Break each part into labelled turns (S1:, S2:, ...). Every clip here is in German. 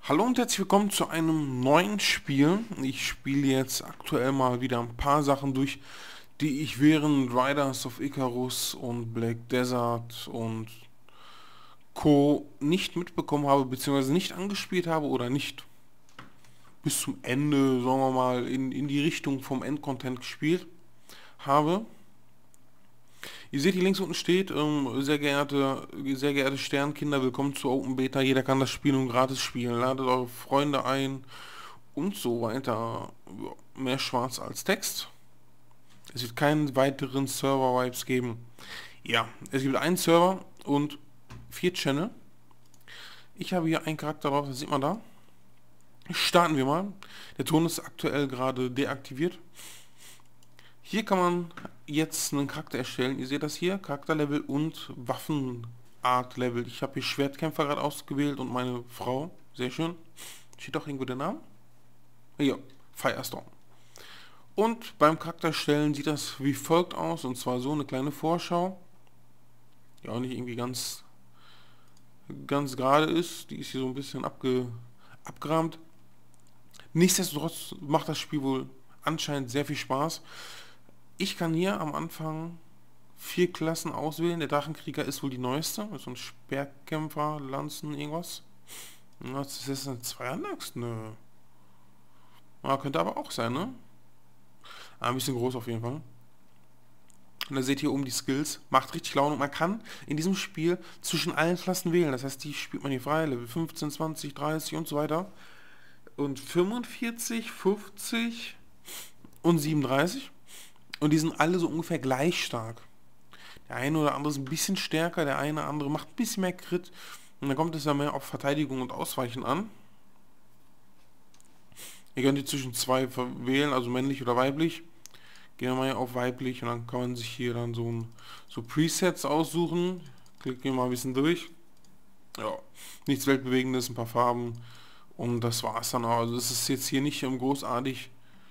S1: Hallo und herzlich willkommen zu einem neuen Spiel. Ich spiele jetzt aktuell mal wieder ein paar Sachen durch, die ich während Riders of Icarus und Black Desert und Co. nicht mitbekommen habe, beziehungsweise nicht angespielt habe oder nicht bis zum Ende, sagen wir mal, in die Richtung vom Endcontent gespielt habe. Ihr seht, hier links unten steht, sehr geehrte Sternkinder, willkommen zur Open Beta. Jeder kann das Spiel nun gratis spielen. Ladet eure Freunde ein und so weiter. Ja, mehr schwarz als Text. Es wird keinen weiteren Server-Vibes geben. Ja, es gibt einen Server und 4 Channel. Ich habe hier einen Charakter drauf, das sieht man da. Starten wir mal. Der Ton ist aktuell gerade deaktiviert. Hier kann man jetzt einen Charakter erstellen. Ihr seht das hier, Charakterlevel und Waffenart-Level. Ich habe hier Schwertkämpfer gerade ausgewählt und meine Frau. Sehr schön. Steht doch irgendwo der Name? Ja, Firestorm. Und beim Charakterstellen sieht das wie folgt aus. Und zwar so eine kleine Vorschau. Die auch nicht irgendwie ganz gerade ist. Die ist hier so ein bisschen abgerahmt. Nichtsdestotrotz macht das Spiel wohl anscheinend sehr viel Spaß. Ich kann hier am Anfang 4 Klassen auswählen. Der Drachenkrieger ist wohl die neueste. So ein Speerkämpfer, Lanzen, irgendwas. Ja, das ist eine Zweihandachs? Nö. Ja, könnte aber auch sein, ne? Ein bisschen groß auf jeden Fall. Und da seht ihr oben die Skills. Macht richtig Laune. Und man kann in diesem Spiel zwischen allen Klassen wählen. Das heißt, die spielt man hier frei. Level 15, 20, 30 und so weiter. Und 45, 50 und 37. Und die sind alle so ungefähr gleich stark. Der eine oder andere ist ein bisschen stärker, der eine oder andere macht ein bisschen mehr Crit. Und dann kommt es ja mehr auf Verteidigung und Ausweichen an. Ihr könnt hier zwischen 2 wählen, also männlich oder weiblich. Gehen wir mal hier auf weiblich und dann kann man sich hier dann so Presets aussuchen. Klicken wir mal ein bisschen durch. Ja, nichts Weltbewegendes, ein paar Farben. Und das war's dann auch. Also es ist jetzt hier nicht großartig.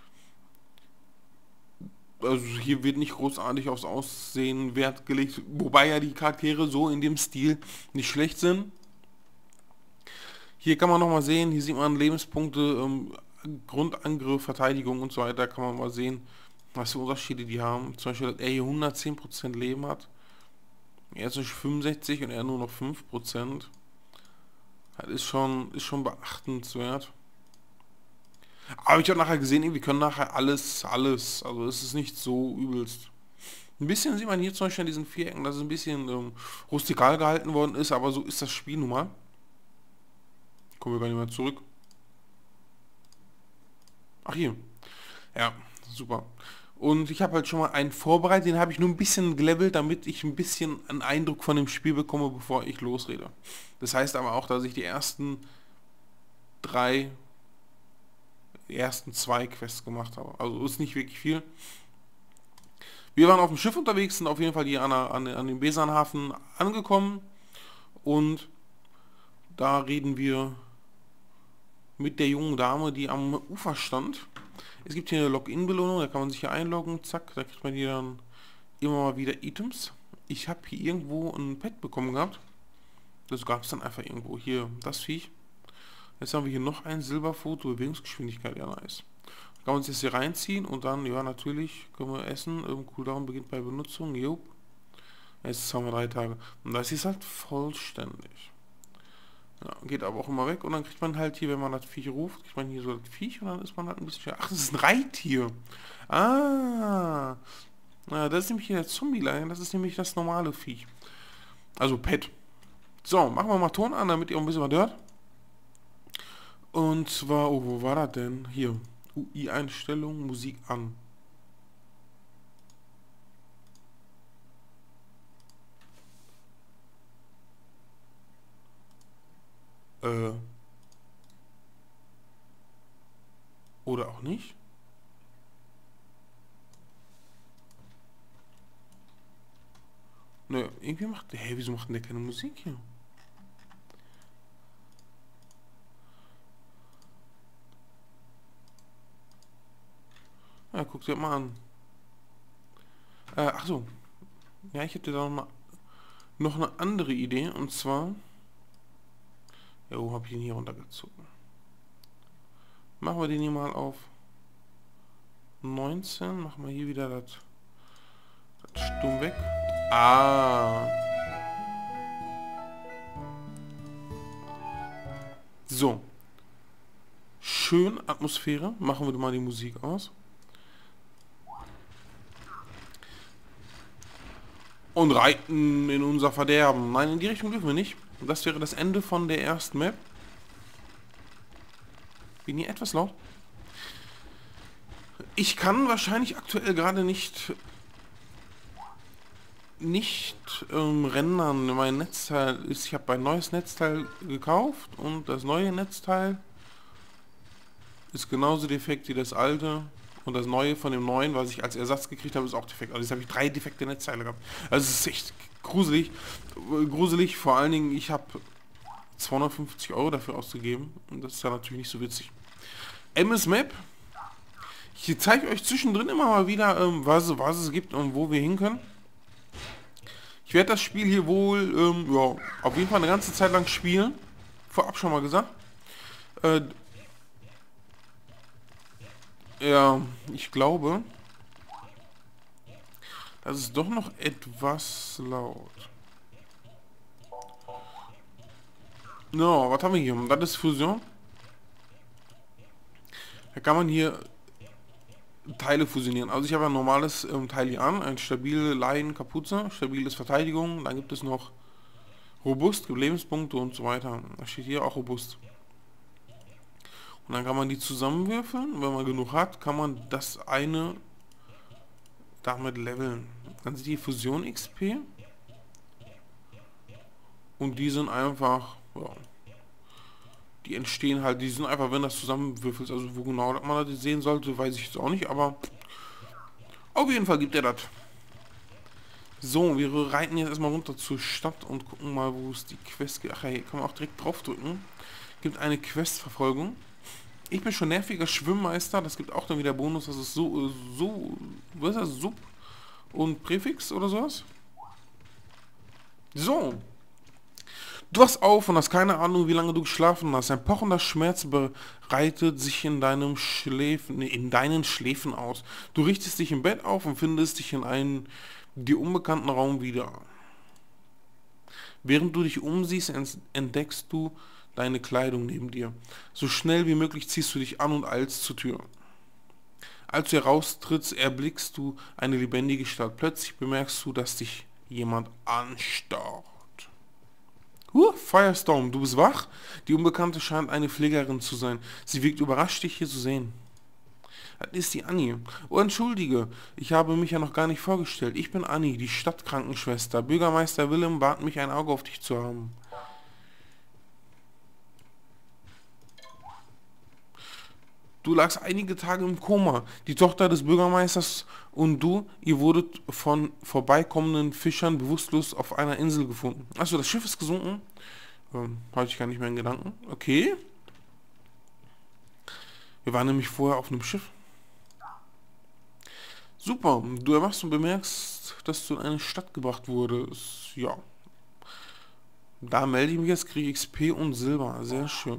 S1: Also hier wird nicht großartig aufs Aussehen Wert gelegt, wobei ja die Charaktere so in dem Stil nicht schlecht sind. Hier kann man nochmal sehen, hier sieht man Lebenspunkte, Grundangriff, Verteidigung und so weiter, kann man mal sehen, was für Unterschiede die haben. Zum Beispiel, dass er hier 110% Leben hat, er ist 65 und er nur noch 5%. Das ist schon beachtenswert. Aber ich habe nachher gesehen, wir können nachher alles, also es ist nicht so übelst. Ein bisschen sieht man hier zum Beispiel an diesen Vierecken, dass es ein bisschen rustikal gehalten worden ist, aber so ist das Spiel nun mal. Kommen wir gar nicht mehr zurück. Ach hier. Ja, super. Und ich habe halt schon mal einen vorbereitet, den habe ich nur ein bisschen gelevelt, damit ich ein bisschen einen Eindruck von dem Spiel bekomme, bevor ich losrede. Das heißt aber auch, dass ich die ersten 2 Quests gemacht habe. Also ist nicht wirklich viel. Wir waren auf dem Schiff unterwegs, sind auf jeden Fall hier an dem Besanhafen angekommen und da reden wir mit der jungen Dame, die am Ufer stand. Es gibt hier eine Login-Belohnung, da kann man sich hier einloggen, zack, da kriegt man hier dann immer mal wieder Items. Ich habe hier irgendwo ein Pet bekommen gehabt. Das gab es dann einfach irgendwo. Hier, das Viech. Jetzt haben wir hier noch ein Silberfoto, Bewegungsgeschwindigkeit, ja nice. Kann man uns jetzt hier reinziehen und dann, ja natürlich, können wir essen. Cooldown beginnt bei Benutzung, jupp. Jetzt haben wir 3 Tage. Und das ist halt vollständig. Ja, geht aber auch immer weg und dann kriegt man halt hier, wenn man das Viech ruft, kriegt man hier so das Viech und dann ist man halt ein bisschen schwer. Ach, das ist ein Reittier. Ah. Na, das ist nämlich hier der Zombie-Lion, das ist nämlich das normale Viech. Also Pet. So, machen wir mal Ton an, damit ihr auch ein bisschen was hört. Und zwar, oh, wo war das denn? Hier. UI-Einstellung, Musik an. Oder auch nicht. Nö, irgendwie macht der, wieso macht denn der keine Musik hier? Ja, guck dir mal an. Ach so. Ja, ich hätte da noch eine andere Idee und zwar. Ja, wo habe ich ihn hier runtergezogen? Machen wir den hier mal auf 19. Machen wir hier wieder das Stumm weg. Ah. So. Schön Atmosphäre. Machen wir mal die Musik aus. Und reiten in unser Verderben. Nein, in die Richtung dürfen wir nicht. Das wäre das Ende von der ersten Map. Bin hier etwas laut. Ich kann wahrscheinlich aktuell gerade nicht rendern. Mein Netzteil ist, ich habe ein neues Netzteil gekauft und das neue Netzteil ist genauso defekt wie das alte. Und das neue von dem neuen, was ich als Ersatz gekriegt habe, ist auch defekt. Also jetzt habe ich 3 defekte Netzteile gehabt. Also es ist echt gruselig. Gruselig, vor allen Dingen, ich habe 250 € dafür ausgegeben. Und das ist ja natürlich nicht so witzig. MS Map. Ich zeige euch zwischendrin immer mal wieder, was es gibt und wo wir hin können. Ich werde das Spiel hier wohl, ja, auf jeden Fall eine ganze Zeit lang spielen. Vorab schon mal gesagt. Ja, ich glaube, das ist doch noch etwas laut. No, was haben wir hier? Das ist Fusion. Da kann man hier Teile fusionieren. Also ich habe ein normales Teil hier an, ein stabile Laien-Kapuze, stabiles Verteidigung. Dann gibt es noch robust, gibt Lebenspunkte und so weiter. Da steht hier auch robust. Und dann kann man die zusammenwürfeln. Wenn man genug hat, kann man das eine damit leveln. Dann sind die Fusion XP. Und die sind einfach, ja, die entstehen halt, die sind einfach, wenn das zusammenwürfelt. Also wo genau man das sehen sollte, weiß ich jetzt auch nicht, aber auf jeden Fall gibt er das. So, wir reiten jetzt erstmal runter zur Stadt und gucken mal, wo es die Quest gibt. Ach ja, hier kann man auch direkt drauf drücken. Gibt eine Questverfolgung. Ich bin schon nerviger Schwimmmeister, das gibt auch dann wieder Bonus, das ist so, was ist das, Sub und Präfix oder sowas. So. Du wachst auf und hast keine Ahnung, wie lange du geschlafen hast. Ein pochender Schmerz breitet sich in deinen Schläfen aus. Du richtest dich im Bett auf und findest dich in einem dir unbekannten Raum wieder. Während du dich umsiehst, entdeckst du deine Kleidung neben dir. So schnell wie möglich ziehst du dich an und eilst zur Tür. Als du heraustrittst, erblickst du eine lebendige Stadt. Plötzlich bemerkst du, dass dich jemand anstarrt. Firestorm, du bist wach? Die Unbekannte scheint eine Pflegerin zu sein. Sie wirkt überrascht, dich hier zu sehen. Das ist die Annie. Oh, entschuldige, ich habe mich ja noch gar nicht vorgestellt. Ich bin Annie, die Stadtkrankenschwester. Bürgermeister Willem bat mich, ein Auge auf dich zu haben. Du lagst einige Tage im Koma. Die Tochter des Bürgermeisters und du, ihr wurdet von vorbeikommenden Fischern bewusstlos auf einer Insel gefunden. Achso, das Schiff ist gesunken. Hatte ich gar nicht mehr in Gedanken. Okay. Wir waren nämlich vorher auf einem Schiff. Super. Du erwachst und bemerkst, dass du in eine Stadt gebracht wurdest. Ja. Da melde ich mich jetzt, kriege XP und Silber. Sehr schön.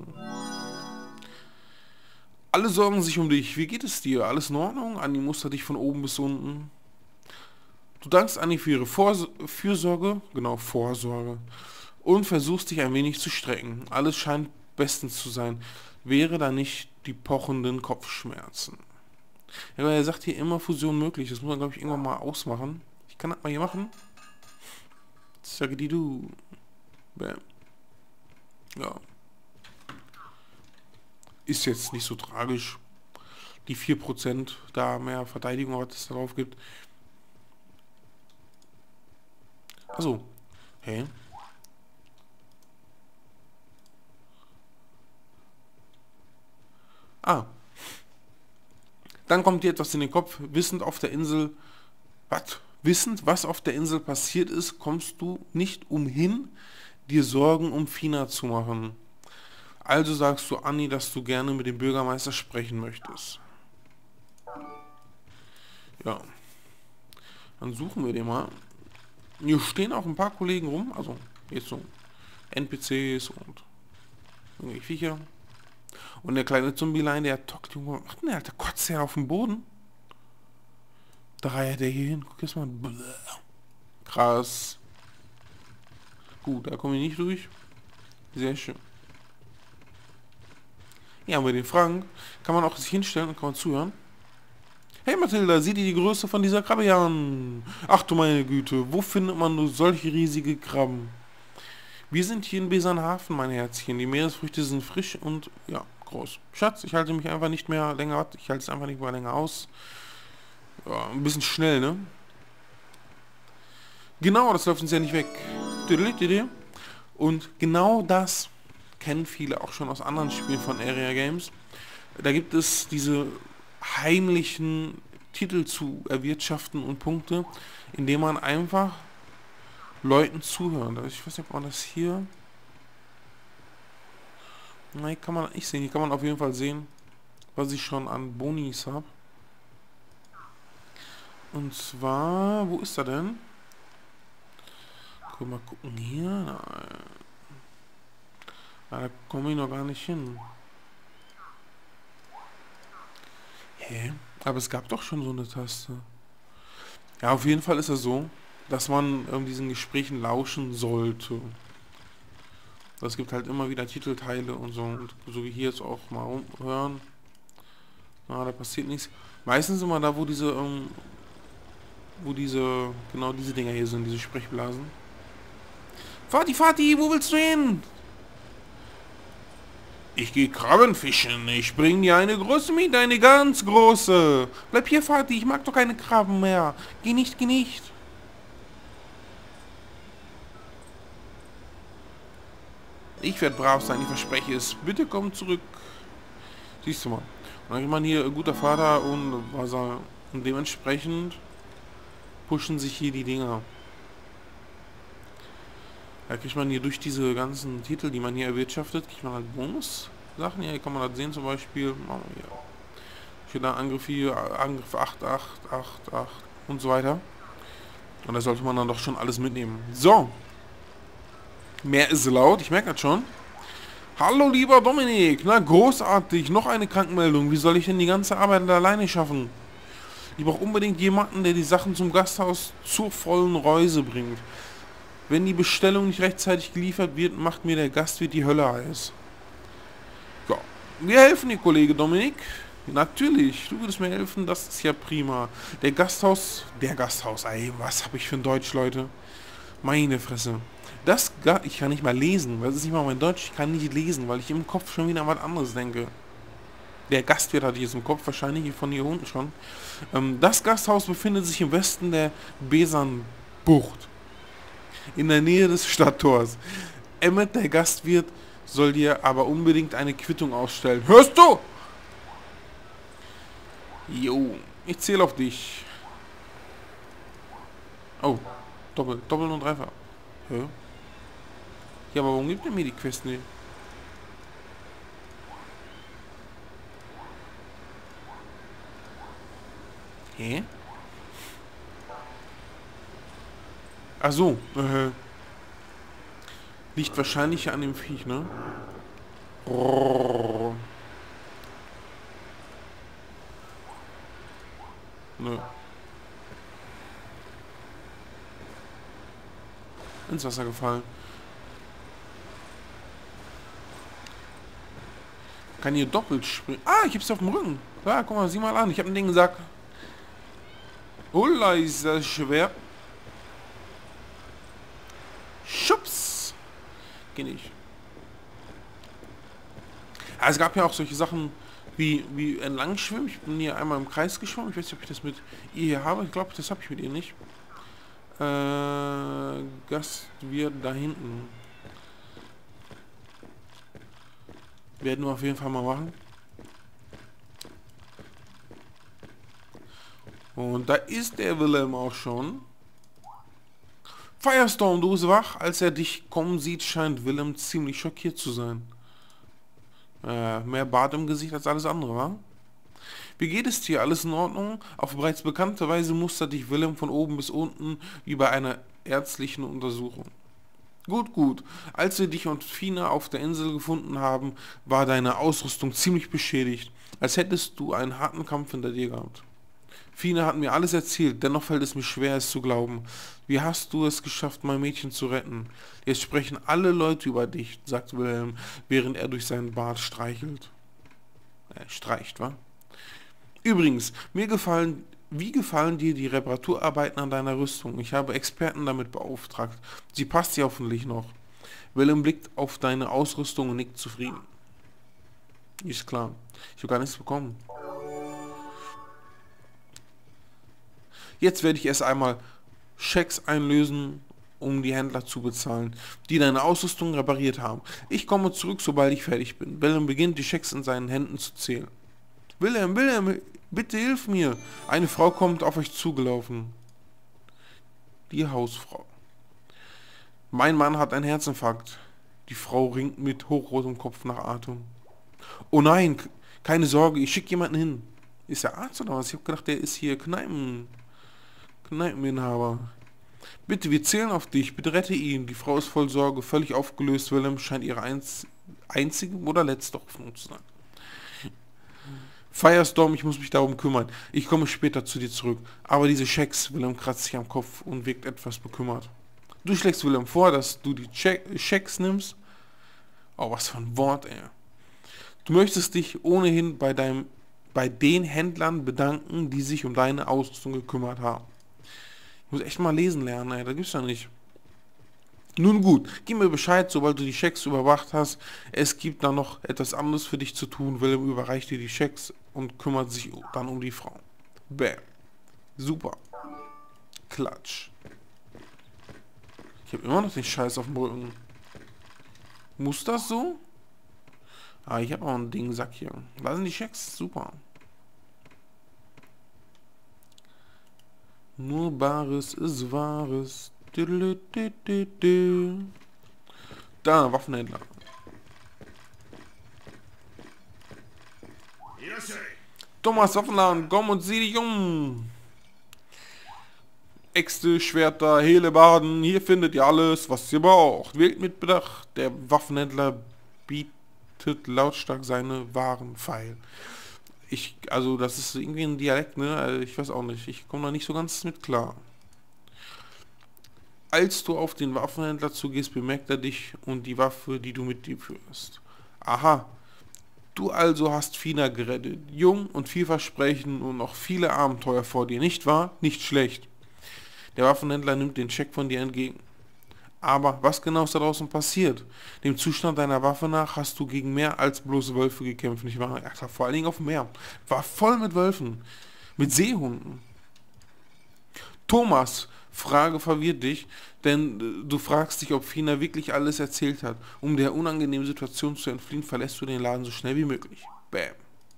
S1: Alle sorgen sich um dich. Wie geht es dir? Alles in Ordnung? Anni mustert dich von oben bis unten. Du dankst Anni für ihre Fürsorge, genau, Vorsorge, und versuchst dich ein wenig zu strecken. Alles scheint bestens zu sein. Wäre da nicht die pochenden Kopfschmerzen. Ja, aber er sagt hier immer Fusion möglich. Das muss man, glaube ich, irgendwann mal ausmachen. Ich kann das mal hier machen. Sage die du. Bam. Ja. Ist jetzt nicht so tragisch. Die 4% da mehr Verteidigung, was es darauf gibt. Also, hä? Ah. Dann kommt dir etwas in den Kopf. Wissend auf der Insel... Was? Wissend, was auf der Insel passiert ist, kommst du nicht umhin, dir Sorgen um Fina zu machen. Also sagst du Anni, dass du gerne mit dem Bürgermeister sprechen möchtest. Ja. Dann suchen wir den mal. Hier stehen auch ein paar Kollegen rum. Also jetzt so NPCs und irgendwelche Viecher. Und der kleine Zombielein, der tockt, Junge, was macht denn der, Alter? Kotzt der auf dem Boden? Da reiht der hier hin. Guck jetzt mal. Bläh. Krass. Gut, da komme ich nicht durch. Sehr schön. Ja, mit den Fragen kann man auch sich hinstellen und kann man zuhören. Hey Mathilda, sieh dir die Größe von dieser Krabbe hier an. Ach du meine Güte, wo findet man nur solche riesige Krabben? Wir sind hier in Besernhafen, mein Herzchen. Die Meeresfrüchte sind frisch und, ja, groß. Schatz, ich halte mich einfach nicht mehr länger, ich halte es einfach nicht mehr länger aus. Ja, ein bisschen schnell, ne? Genau, das läuft uns ja nicht weg. Und genau das kennen viele auch schon aus anderen Spielen von Area Games. Da gibt es diese heimlichen Titel zu erwirtschaften und Punkte, indem man einfach Leuten zuhört. Ich weiß nicht, ob man das hier... Nein, kann man nicht sehen. Hier kann man auf jeden Fall sehen, was ich schon an Bonis habe. Und zwar, wo ist er denn? Mal gucken hier. Nein. Da komme ich noch gar nicht hin. Hä? Aber es gab doch schon so eine Taste. Ja, auf jeden Fall ist es so, dass man diesen Gesprächen lauschen sollte. Es gibt halt immer wieder Titelteile und so. Und so wie hier jetzt auch mal hören. Na, da passiert nichts. Meistens immer da, wo diese, genau diese Dinger hier sind, diese Sprechblasen. Vati, wo willst du hin? Ich gehe Krabben fischen. Ich bring dir eine große mit, eine ganz große. Bleib hier, Vati, ich mag doch keine Krabben mehr. Geh nicht, geh nicht. Ich werde brav sein, ich verspreche es. Bitte komm zurück. Siehst du mal. Und dann ist man hier guter Vater und dementsprechend pushen sich hier die Dinger. Da kriegt man hier durch diese ganzen Titel, die man hier erwirtschaftet, kriegt man halt Bonus-Sachen. Ja, hier kann man das sehen zum Beispiel. Steht da Angriff hier, Angriff 8, 8, 8, 8 und so weiter. Und da sollte man dann doch schon alles mitnehmen. So. Mehr ist laut, ich merke das schon. Hallo lieber Dominik, na großartig, noch eine Krankmeldung. Wie soll ich denn die ganze Arbeit alleine schaffen? Ich brauche unbedingt jemanden, der die Sachen zum Gasthaus zur vollen Reuse bringt. Wenn die Bestellung nicht rechtzeitig geliefert wird, macht mir der Gastwirt die Hölle heiß. Ja, wir helfen dir, Kollege Dominik. Natürlich, du würdest mir helfen, das ist ja prima. Der Gasthaus, ey, was habe ich für ein Deutsch, Leute? Meine Fresse. Ich kann nicht mal lesen, das ist nicht mal mein Deutsch, ich kann nicht lesen, weil ich im Kopf schon wieder an was anderes denke. Der Gastwirt hatte ich jetzt im Kopf, wahrscheinlich von hier unten schon. Das Gasthaus befindet sich im Westen der Besernbucht. In der Nähe des Stadttors. Emmet, der Gastwirt, soll dir aber unbedingt eine Quittung ausstellen. Hörst du? Jo, ich zähle auf dich. Oh, doppelt und dreifach. Hä? Ja, aber warum gibt er mir die Quest nicht? Hä? Ach so, liegt wahrscheinlich an dem Viech, ne? Oh. Ne. Ins Wasser gefallen. Kann hier doppelt springen. Ah, ich hab's auf dem Rücken. Ja, guck mal, sieh mal an. Ich hab ein Ding gesagt. Ulla, ist das schwer. Schubs. Geh nicht. Ja, es gab ja auch solche Sachen wie entlang schwimmen. Ich bin hier einmal im Kreis geschwommen. Ich weiß nicht, ob ich das mit ihr hier habe. Ich glaube, das habe ich mit ihr nicht. Gastwirt da hinten. Werden wir auf jeden Fall mal machen. Und da ist der Willem auch schon. Firestorm, du bist wach. Als er dich kommen sieht, scheint Willem ziemlich schockiert zu sein. Mehr Bart im Gesicht als alles andere, wa? Wie geht es dir? Alles in Ordnung? Auf bereits bekannte Weise mustert dich Willem von oben bis unten wie bei einer ärztlichen Untersuchung. Gut, gut. Als wir dich und Fina auf der Insel gefunden haben, war deine Ausrüstung ziemlich beschädigt, als hättest du einen harten Kampf hinter dir gehabt. Fina hat mir alles erzählt, dennoch fällt es mir schwer, es zu glauben. Wie hast du es geschafft, mein Mädchen zu retten? Jetzt sprechen alle Leute über dich, sagt Wilhelm, während er durch seinen Bart streichelt. Streicht, wa? Übrigens, wie gefallen dir die Reparaturarbeiten an deiner Rüstung? Ich habe Experten damit beauftragt. Sie passt dir hoffentlich noch. Willem blickt auf deine Ausrüstung und nickt zufrieden. Ist klar. Ich habe gar nichts bekommen. Jetzt werde ich erst einmal Schecks einlösen, um die Händler zu bezahlen, die deine Ausrüstung repariert haben. Ich komme zurück, sobald ich fertig bin. Willem beginnt, die Schecks in seinen Händen zu zählen. Wilhelm, bitte hilf mir. Eine Frau kommt auf euch zugelaufen. Die Hausfrau. Mein Mann hat einen Herzinfarkt. Die Frau ringt mit hochrotem Kopf nach Atem. Oh nein, keine Sorge, ich schicke jemanden hin. Ist er Arzt oder was? Ich habe gedacht, der ist hier Kneipeninhaber. Bitte, wir zählen auf dich. Bitte rette ihn. Die Frau ist voll Sorge, völlig aufgelöst. Willem scheint ihre einzige oder letzte Hoffnung zu sein. Firestorm, ich muss mich darum kümmern. Ich komme später zu dir zurück. Aber diese Schecks, Willem kratzt sich am Kopf und wirkt etwas bekümmert. Du schlägst Willem vor, dass du die Schecks nimmst. Oh, was für ein Wort, ey. Du möchtest dich ohnehin bei den Händlern bedanken, die sich um deine Ausrüstung gekümmert haben. Ich muss echt mal lesen lernen, ey. Da gibt's ja nicht. Nun gut, gib mir Bescheid, sobald du die Schecks überwacht hast. Es gibt da noch etwas anderes für dich zu tun. Willem überreicht dir die Schecks und kümmert sich dann um die Frau. Bäm. Super. Klatsch. Ich habe immer noch den Scheiß auf dem Rücken. Muss das so? Ah, ich habe auch einen Dingsack hier. Da sind die Schecks. Super. Nur Bares ist Wahres. Da, Waffenhändler. Thomas Waffenladen, komm und sieh dich um. Äxte, Schwerter, Hellebarden, hier findet ihr alles, was ihr braucht. Wählt mit Bedacht. Der Waffenhändler bietet lautstark seine Waren feil. Also das ist irgendwie ein Dialekt, ne? Also ich weiß auch nicht. Ich komme da nicht so ganz mit klar. Als du auf den Waffenhändler zugehst, bemerkt er dich und die Waffe, die du mit dir führst. Aha, du also hast Fina gerettet. Jung und vielversprechend und noch viele Abenteuer vor dir, nicht wahr? Nicht schlecht. Der Waffenhändler nimmt den Scheck von dir entgegen. Aber was genau ist da draußen passiert? Dem Zustand deiner Waffe nach hast du gegen mehr als bloß Wölfe gekämpft, nicht wahr? Ja, vor allen Dingen auf dem Meer. War voll mit Wölfen. Mit Seehunden. Thomas, Frage verwirrt dich, denn du fragst dich, ob Fina wirklich alles erzählt hat. Um der unangenehmen Situation zu entfliehen, verlässt du den Laden so schnell wie möglich. Bam.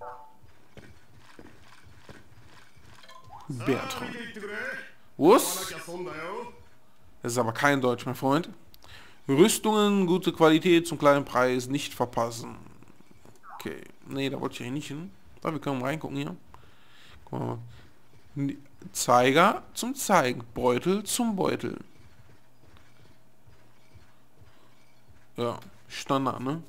S1: Bertram. Was? Das ist aber kein Deutsch, mein Freund. Rüstungen, gute Qualität zum kleinen Preis, nicht verpassen. Okay, nee, da wollte ich eigentlich nicht hin. Aber wir können mal reingucken hier. Guck mal. Zeiger zum Zeigen, Beutel zum Beutel. Ja, Standard, ne?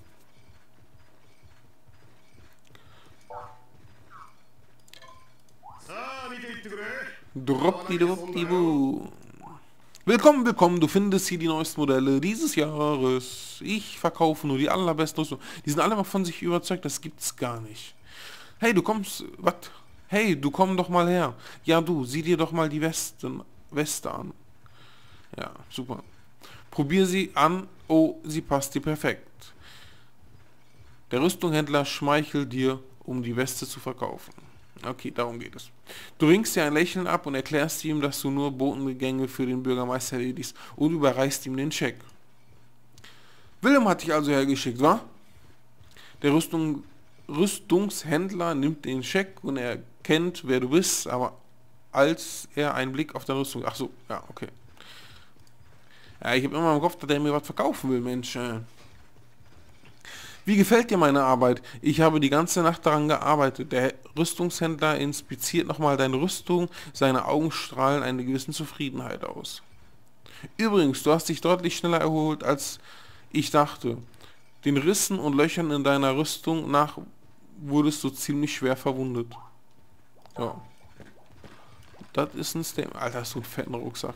S1: Droppdi-droppdi-bu. Willkommen, willkommen, du findest hier die neuesten Modelle dieses Jahres. Ich verkaufe nur die allerbesten Rüstungen. Die sind alle mal von sich überzeugt, das gibt's gar nicht. Hey, du kommst, was? Hey, du komm doch mal her. Ja, du, sieh dir doch mal die Weste an. Ja, super. Probier sie an. Oh, sie passt dir perfekt. Der Rüstungshändler schmeichelt dir, um die Weste zu verkaufen. Okay, darum geht es. Du ringst dir ein Lächeln ab und erklärst ihm, dass du nur Botengänge für den Bürgermeister erledigst und überreichst ihm den Scheck. Willem hat dich also hergeschickt, wa? Der Rüstungshändler nimmt den Scheck und er kennt, wer du bist, aber als er einen Blick auf deine Rüstung... Ach so, ja, okay. Ja, ich habe immer im Kopf, dass er mir was verkaufen will, Mensch. Wie gefällt dir meine Arbeit? Ich habe die ganze Nacht daran gearbeitet. Der Rüstungshändler inspiziert nochmal deine Rüstung, seine Augen strahlen eine gewisse Zufriedenheit aus. Übrigens, du hast dich deutlich schneller erholt, als ich dachte. Den Rissen und Löchern in deiner Rüstung nach wurdest du ziemlich schwer verwundet. Ja, das ist ein Statement. Alter, hast du einen fetten Rucksack.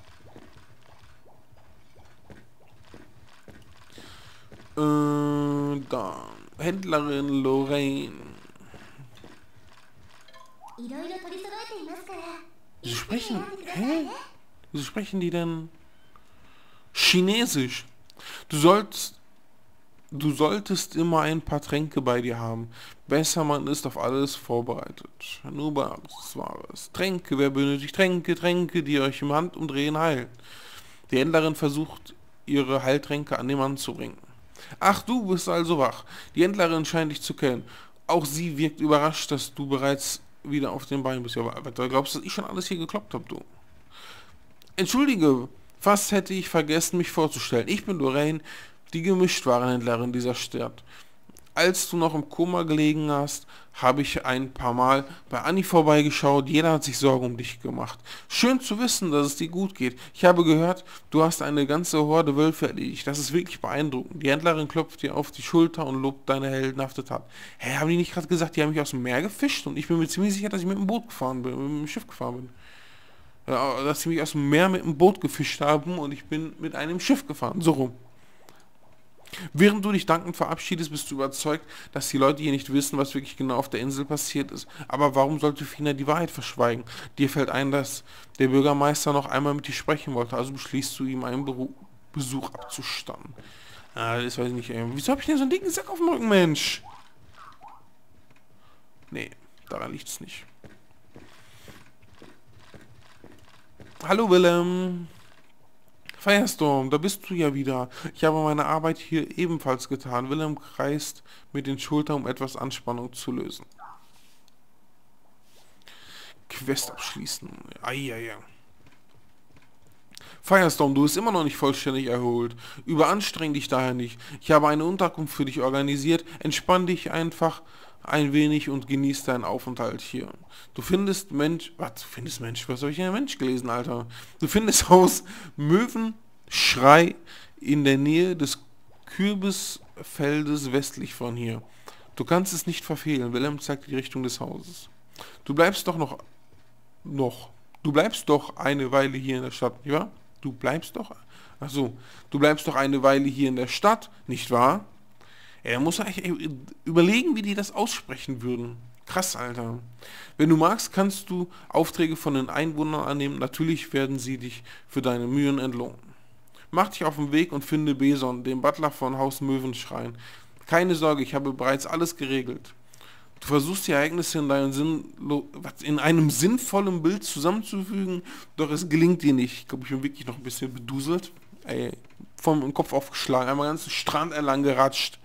S1: Dann Händlerin Lorraine. Sie sprechen... Hä? Wieso sprechen die denn Chinesisch? Du sollst... Du solltest immer ein paar Tränke bei dir haben. Besser, man ist auf alles vorbereitet. Nur bei alles Wahres. Tränke, wer benötigt Tränke? Tränke, die euch im Handumdrehen heilen. Die Händlerin versucht, ihre Heiltränke an den Mann zu bringen. Ach, du bist also wach. Die Händlerin scheint dich zu kennen. Auch sie wirkt überrascht, dass du bereits wieder auf den Beinen bist. Ja, aber du glaubst, dass ich schon alles hier gekloppt habe, du? Entschuldige, fast hätte ich vergessen, mich vorzustellen. Ich bin Lorraine, die Gemischtwarenhändlerin dieser Stadt. Als du noch im Koma gelegen hast, habe ich ein paar Mal bei Annie vorbeigeschaut. Jeder hat sich Sorgen um dich gemacht. Schön zu wissen, dass es dir gut geht. Ich habe gehört, du hast eine ganze Horde Wölfe erledigt. Das ist wirklich beeindruckend. Die Händlerin klopft dir auf die Schulter und lobt deine heldenhafte Tat. Hä, haben die nicht gerade gesagt, die haben mich aus dem Meer gefischt? Und ich bin mir ziemlich sicher, dass ich mit dem Boot gefahren bin, mit dem Schiff gefahren bin. Ja, dass sie mich aus dem Meer mit dem Boot gefischt haben und ich bin mit einem Schiff gefahren. So rum. Während du dich dankend verabschiedest, bist du überzeugt, dass die Leute hier nicht wissen, was wirklich genau auf der Insel passiert ist. Aber warum sollte Fina die Wahrheit verschweigen? Dir fällt ein, dass der Bürgermeister noch einmal mit dir sprechen wollte, also beschließt du ihm einen Besuch abzustatten. Ah, das weiß ich nicht, ey. Wieso habe ich denn so einen dicken Sack auf dem Rücken, Mensch? Nee, daran liegt es nicht. Hallo Willem. Firestorm, da bist du ja wieder. Ich habe meine Arbeit hier ebenfalls getan. Willem kreist mit den Schultern, um etwas Anspannung zu lösen. Quest abschließen. Eieiei. Firestorm, du bist immer noch nicht vollständig erholt. Überanstreng dich daher nicht. Ich habe eine Unterkunft für dich organisiert. Entspann dich einfach ein wenig und genieß deinen Aufenthalt hier. Du findest Mensch... Was? Du findest Mensch? Was habe ich in Mensch gelesen, Alter? Du findest Haus Möwenschrei in der Nähe des Kürbisfeldes westlich von hier. Du kannst es nicht verfehlen. Willem zeigt die Richtung des Hauses. Du bleibst doch Du bleibst doch eine Weile hier in der Stadt, nicht wahr? Du bleibst doch... Ach so. Du bleibst doch eine Weile hier in der Stadt, nicht wahr? Er muss eigentlich überlegen, wie die das aussprechen würden. Krass, Alter. Wenn du magst, kannst du Aufträge von den Einwohnern annehmen. Natürlich werden sie dich für deine Mühen entlohnen. Mach dich auf den Weg und finde Beson, den Butler von Haus Möwenschrein. Keine Sorge, ich habe bereits alles geregelt. Du versuchst die Ereignisse in einem sinnvollen Bild zusammenzufügen, doch es gelingt dir nicht. Ich glaube, ich bin wirklich noch ein bisschen beduselt. Ey, vom Kopf aufgeschlagen, einmal ganzen Strand entlang geratscht.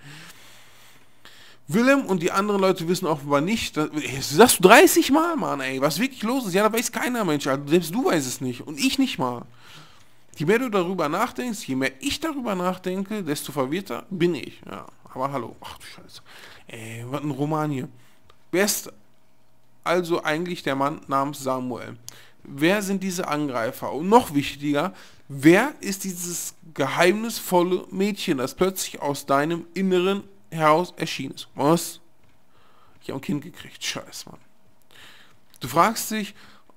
S1: Willem und die anderen Leute wissen offenbar nicht, das sagst du 30 Mal, Mann, ey, was wirklich los ist. Ja, da weiß keiner, Mensch, also selbst du weißt es nicht und ich nicht mal. Je mehr du darüber nachdenkst, je mehr ich darüber nachdenke, desto verwirrter bin ich. Ja, aber hallo, ach du Scheiße. Ey, was ein Roman hier. Wer ist also eigentlich der Mann namens Samuel? Wer sind diese Angreifer? Und noch wichtiger, wer ist dieses geheimnisvolle Mädchen, das plötzlich aus deinem Inneren heraus erschienen ist? Was? Ich habe ein Kind gekriegt. Scheiß, Mann. Du fragst dich,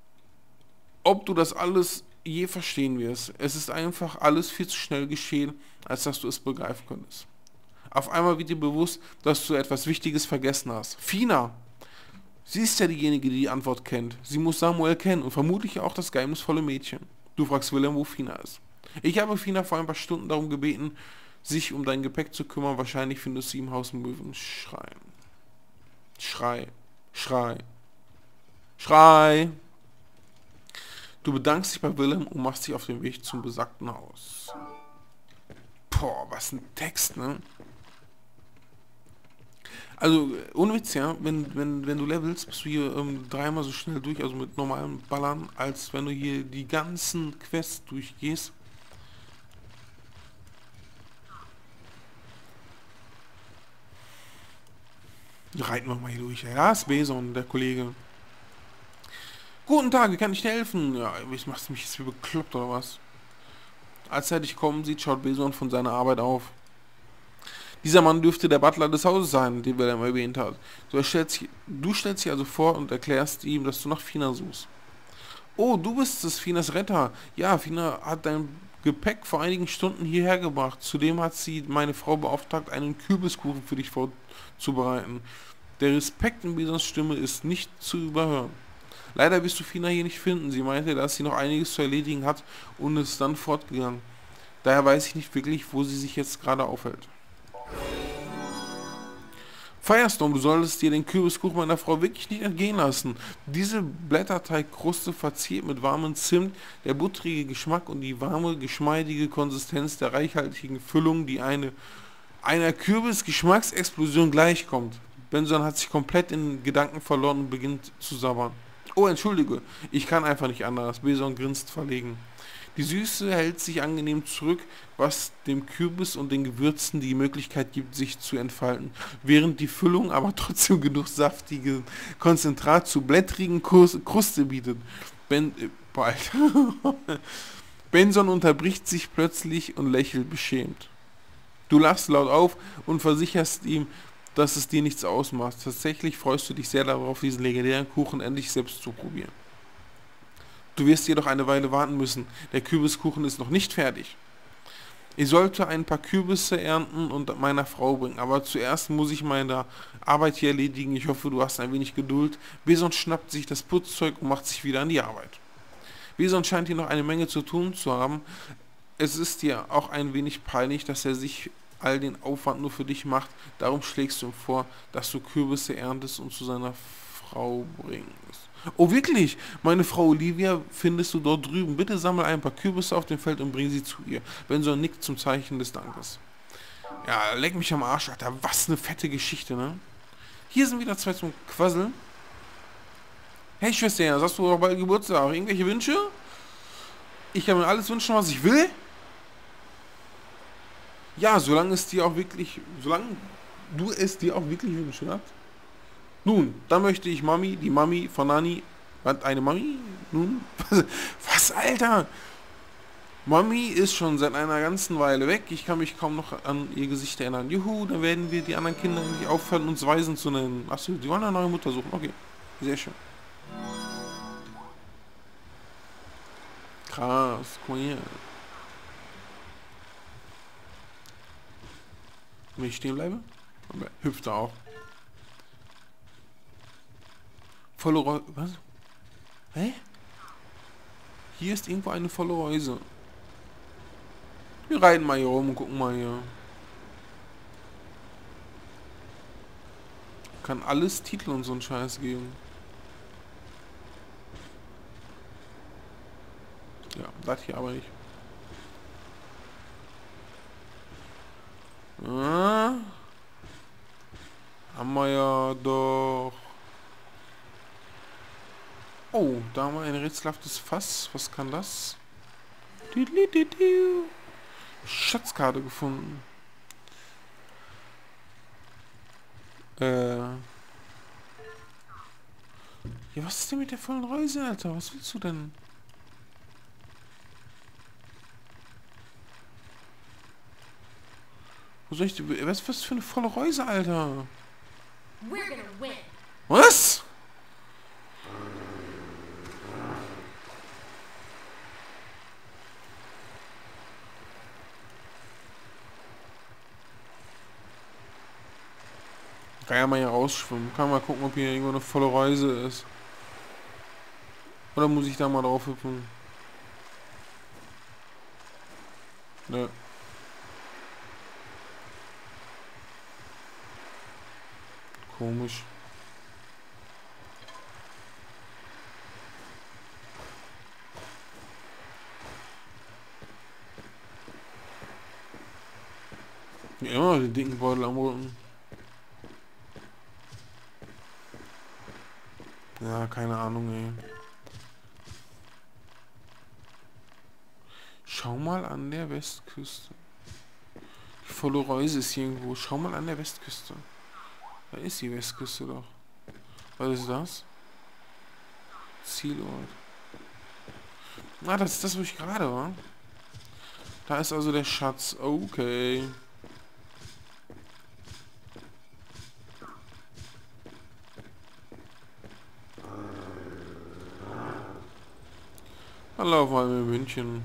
S1: ob du das alles je verstehen wirst. Es ist einfach alles viel zu schnell geschehen, als dass du es begreifen könntest. Auf einmal wird dir bewusst, dass du etwas Wichtiges vergessen hast. Fina! Sie ist ja diejenige, die die Antwort kennt. Sie muss Samuel kennen und vermutlich auch das geheimnisvolle Mädchen. Du fragst Willem, wo Fina ist. Ich habe Fina vor ein paar Stunden darum gebeten, sich um dein Gepäck zu kümmern. Wahrscheinlich findest du sie im Haus Möwenschrein. Schrei. Schrei. Schrei. Du bedankst dich bei Willem und machst dich auf den Weg zum besagten Haus. Boah, was ein Text, ne? Also, ohne Witz, ja, wenn du levelst, bist du hier dreimal so schnell durch, also mit normalem Ballern, als wenn du hier die ganzen Quests durchgehst. Reiten wir mal hier durch. Ja, ist Beson, der Kollege. Guten Tag, wie kann ich dir helfen? Ja, was machst du mich jetzt wie bekloppt oder was? Als er dich kommen sieht, schaut Beson von seiner Arbeit auf. Dieser Mann dürfte der Butler des Hauses sein, den Wilhelm erwähnt hat. Du stellst dich also vor und erklärst ihm, dass du nach Fina suchst. Oh, du bist es, Finas Retter. Ja, Fina hat dein Gepäck vor einigen Stunden hierher gebracht. Zudem hat sie meine Frau beauftragt, einen Kürbiskuchen für dich vorzubereiten. Der Respekt in Besons Stimme ist nicht zu überhören. Leider wirst du Fina hier nicht finden. Sie meinte, dass sie noch einiges zu erledigen hat und ist dann fortgegangen. Daher weiß ich nicht wirklich, wo sie sich jetzt gerade aufhält. Firestorm, du solltest dir den Kürbiskuchen meiner Frau wirklich nicht entgehen lassen. Diese Blätterteigkruste verziert mit warmem Zimt, der buttrige Geschmack und die warme, geschmeidige Konsistenz der reichhaltigen Füllung, die einer Kürbis-Geschmacksexplosion gleichkommt. Benson hat sich komplett in Gedanken verloren und beginnt zu sabbern. Oh, entschuldige, ich kann einfach nicht anders. Benson grinst verlegen. Die Süße hält sich angenehm zurück, was dem Kürbis und den Gewürzen die Möglichkeit gibt, sich zu entfalten, während die Füllung aber trotzdem genug saftige Konzentrat zu blättrigen Kruste bietet. Benson unterbricht sich plötzlich und lächelt beschämt. Du lachst laut auf und versicherst ihm, dass es dir nichts ausmacht. Tatsächlich freust du dich sehr darauf, diesen legendären Kuchen endlich selbst zu probieren. Du wirst jedoch eine Weile warten müssen. Der Kürbiskuchen ist noch nicht fertig. Ich sollte ein paar Kürbisse ernten und meiner Frau bringen, aber zuerst muss ich meine Arbeit hier erledigen. Ich hoffe, du hast ein wenig Geduld. Beson schnappt sich das Putzzeug und macht sich wieder an die Arbeit. Beson scheint hier noch eine Menge zu tun zu haben. Es ist dir auch ein wenig peinlich, dass er sich all den Aufwand nur für dich macht. Darum schlägst du ihm vor, dass du Kürbisse erntest und zu seiner Frau bringst. Oh wirklich? Meine Frau Olivia findest du dort drüben. Bitte sammle ein paar Kürbisse auf dem Feld und bring sie zu ihr. Benson nickt zum Zeichen des Dankes. Ja, leck mich am Arsch, Alter. Was eine fette Geschichte, ne? Hier sind wieder zwei zum Quasseln. Hey Schwester, hast du doch bald Geburtstag? Irgendwelche Wünsche? Ich kann mir alles wünschen, was ich will. Ja, solange du es dir auch wirklich wünschen hast. Nun, dann möchte ich Mami, die Mami von Nani. Was, eine Mami? Nun? Was, Alter? Mami ist schon seit einer ganzen Weile weg. Ich kann mich kaum noch an ihr Gesicht erinnern. Juhu, dann werden wir die anderen Kinder endlich aufhören, uns Waisen zu nennen. Achso, die wollen eine neue Mutter suchen. Okay, sehr schön. Krass, guck mal hier. Wenn ich stehen bleibe? Hüpft er auch. Volle Reuse. Was? Hä? Hier ist irgendwo eine volle Reuse. Wir reiten mal hier rum und gucken mal hier. Kann alles Titel und so einen Scheiß geben. Ja, das hier aber nicht. Ah, haben wir ja doch. Oh, da haben wir ein rätselhaftes Fass. Was kann das? Schatzkarte gefunden. Ja, was ist denn mit der vollen Reuse, Alter? Was willst du denn? Wo soll ich die... Was für eine volle Reuse, Alter? Was? Kann ja mal hier rausschwimmen. Kann mal gucken, ob hier irgendwo eine volle Reuse ist. Oder muss ich da mal drauf hüpfen? Ne. Komisch. Ja, immer den dicken Beutel am Rücken. Ja, keine Ahnung, ey. Schau mal an der Westküste. Die volle Reuse ist hier irgendwo. Schau mal an der Westküste. Da ist die Westküste doch. Was ist das? Zielort. Ah, das ist das, wo ich gerade war. Da ist also der Schatz. Okay. Dann laufen wir in München.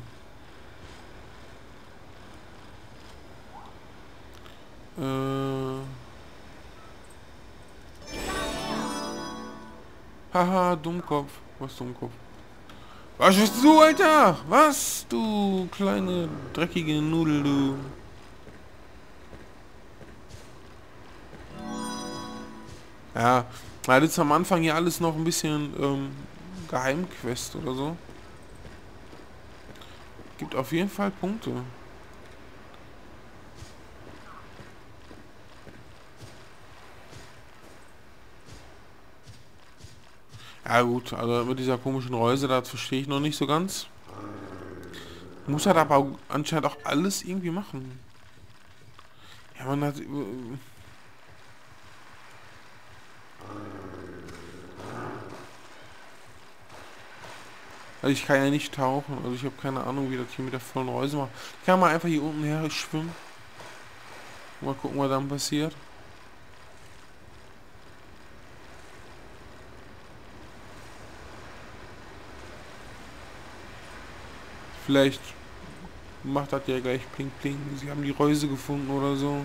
S1: Haha, Dummkopf. Was Dummkopf? Was bist du, Alter? Was, du kleine dreckige Nudel, du? Ja, das ist am Anfang hier alles noch ein bisschen Geheimquest oder so. Gibt auf jeden Fall Punkte. Ja gut, also mit dieser komischen Reuse, das verstehe ich noch nicht so ganz. Muss halt aber anscheinend auch alles irgendwie machen. Ja, man hat... Also ich kann ja nicht tauchen, also ich habe keine Ahnung, wie das hier mit der vollen Reuse macht. Ich kann mal einfach hier unten her schwimmen. Mal gucken, was dann passiert. Vielleicht macht das ja gleich Pling Pling. Sie haben die Reuse gefunden oder so.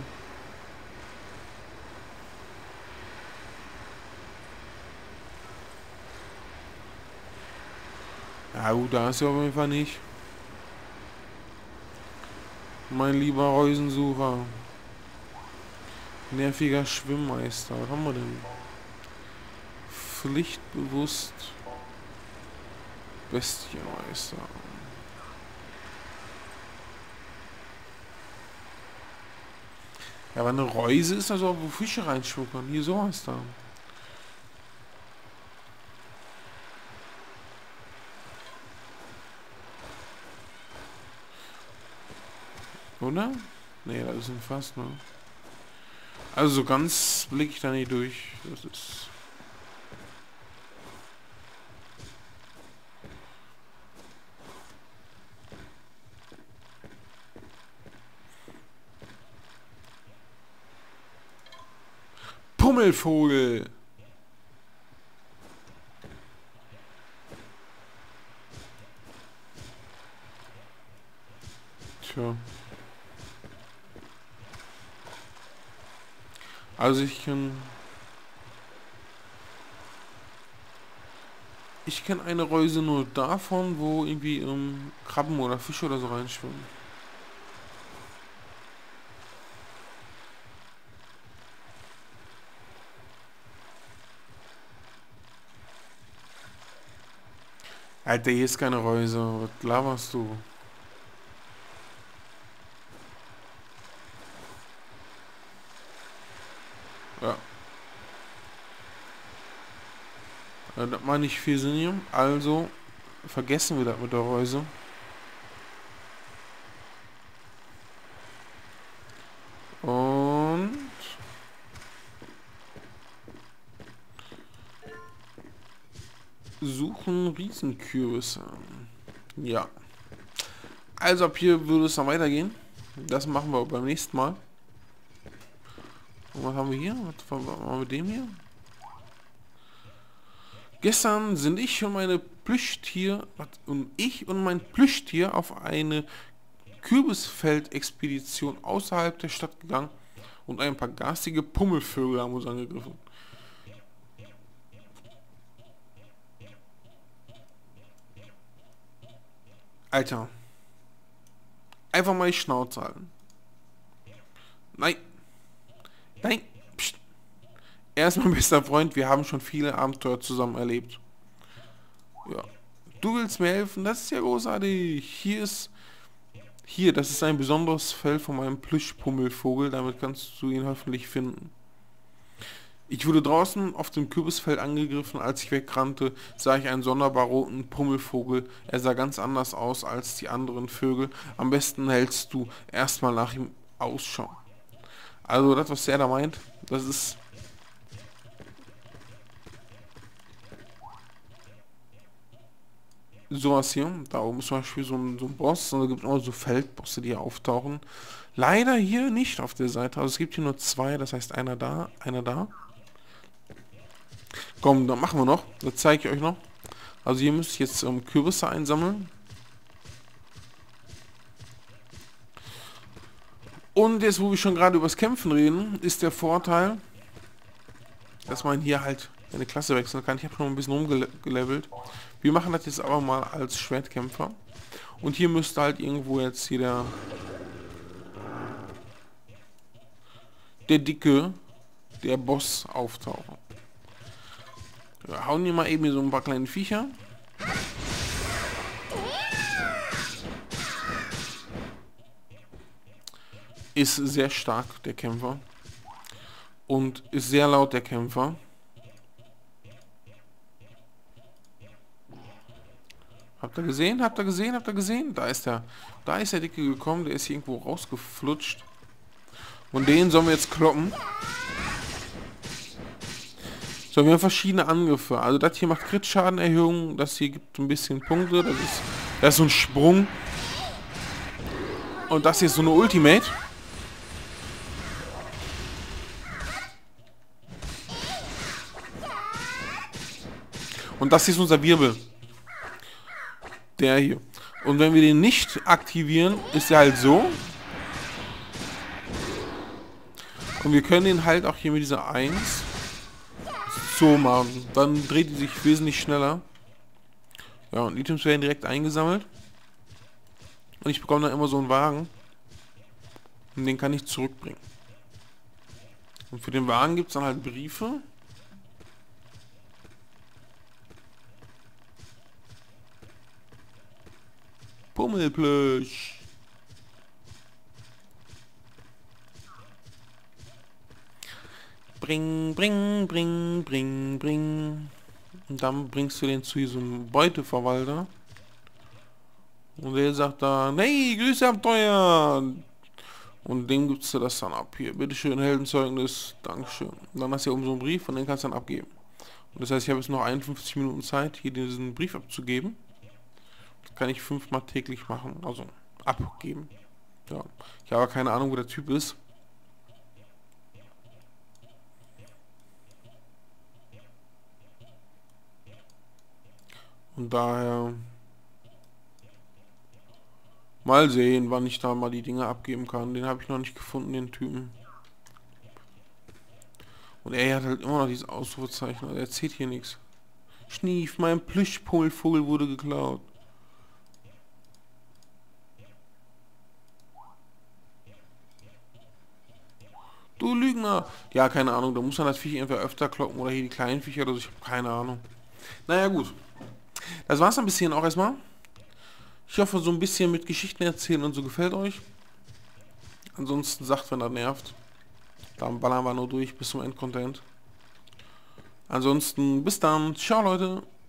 S1: Ja gut, da ist sie auf jeden Fall nicht. Mein lieber Reusensucher. Nerviger Schwimmmeister. Was haben wir denn? Pflichtbewusst. Bestienmeister. Ja, aber eine Reuse ist also auch, wo Fische reinschnuppern. Hier sowas da. Oder? Nee, das ist ein Fass, ne? Also so ganz blicke ich da nicht durch. Das ist... Pummelvogel! Tja. Also ich kann... Ich kenne eine Reuse nur davon, wo irgendwie Krabben oder Fische oder so reinschwimmen. Alter, hier ist keine Reuse. Was laberst du? Ja. Das macht nicht viel Sinn hier. Also vergessen wir das mit der Reuse. Und suchen Riesenkürbisse. Ja. Also ab hier würde es dann weitergehen. Das machen wir beim nächsten Mal. Und was haben wir hier? Was haben wir mit dem hier? Gestern sind ich und meine Plüschtier und mein Plüschtier auf eine Kürbisfeldexpedition außerhalb der Stadt gegangen und ein paar garstige Pummelvögel haben uns angegriffen. Alter. Einfach mal die Schnauze halten. Nein. Nein. Psst. Er ist mein bester Freund. Wir haben schon viele Abenteuer zusammen erlebt. Ja. Du willst mir helfen? Das ist ja großartig. Hier, das ist ein besonderes Fell von meinem Plüschpummelvogel. Damit kannst du ihn hoffentlich finden. Ich wurde draußen auf dem Kürbisfeld angegriffen. Als ich wegrannte, sah ich einen sonderbar roten Pummelvogel. Er sah ganz anders aus als die anderen Vögel. Am besten hältst du erstmal nach ihm Ausschau. Also das, was er da meint, das ist... sowas hier. Da oben ist zum Beispiel so ein Boss. Und da gibt es auch so Feldbosse, die hier auftauchen. Leider hier nicht auf der Seite. Also es gibt hier nur zwei. Das heißt einer da, einer da. Komm, dann machen wir noch. Das zeige ich euch noch. Also hier müsste ich jetzt Kürbisse einsammeln. Und jetzt, wo wir schon gerade übers Kämpfen reden, ist der Vorteil, dass man hier halt eine Klasse wechseln kann. Ich habe schon ein bisschen rumgelevelt. Wir machen das jetzt aber mal als Schwertkämpfer. Und hier müsste halt irgendwo jetzt hier der Dicke, der Boss auftauchen. Wir hauen hier mal eben hier so ein paar kleine Viecher. Ist sehr stark, der Kämpfer. Und ist sehr laut, der Kämpfer. Habt ihr gesehen? Habt ihr gesehen? Habt ihr gesehen? Da ist der Dicke gekommen. Der ist hier irgendwo rausgeflutscht. Und den sollen wir jetzt kloppen. So, wir haben verschiedene Angriffe. Also das hier macht Crit-Schadenerhöhung. Das hier gibt ein bisschen Punkte. Das ist so ein Sprung. Und das hier ist so eine Ultimate. Und das hier ist unser Wirbel. Der hier. Und wenn wir den nicht aktivieren, ist er halt so. Und wir können den halt auch hier mit dieser 1 so machen. Dann dreht die sich wesentlich schneller. Ja, und Items werden direkt eingesammelt. Und ich bekomme dann immer so einen Wagen. Und den kann ich zurückbringen. Und für den Wagen gibt es dann halt Briefe. Pummelplösch. Bring, bring, bring, bring, bring. Und dann bringst du den zu diesem Beuteverwalter. Und der sagt dann, hey, Grüße Abenteuer. Und dem gibst du das dann ab. Hier, bitteschön, Heldenzeugnis, Dankeschön. Und dann hast du hier oben so einen Brief und den kannst du dann abgeben. Und das heißt, ich habe jetzt noch 51 Minuten Zeit, hier diesen Brief abzugeben. Das kann ich 5-mal täglich machen, also abgeben. Ja. Ich habe keine Ahnung, wo der Typ ist. Und daher mal sehen, wann ich da mal die Dinge abgeben kann. Den habe ich noch nicht gefunden, den Typen. Und er hat halt immer noch dieses Ausrufezeichen. Also er erzählt hier nichts. Schnief, mein Plüschpummelvogel wurde geklaut. Du Lügner! Ja, keine Ahnung, da muss man das Viech entweder öfter kloppen oder hier die kleinen Viecher oder so. Ich habe keine Ahnung. Naja, gut. Das war's ein bisschen auch erstmal. Ich hoffe, so ein bisschen mit Geschichten erzählen und so gefällt euch. Ansonsten sagt, wenn das nervt. Dann ballern wir nur durch bis zum Endcontent. Ansonsten bis dann. Ciao, Leute.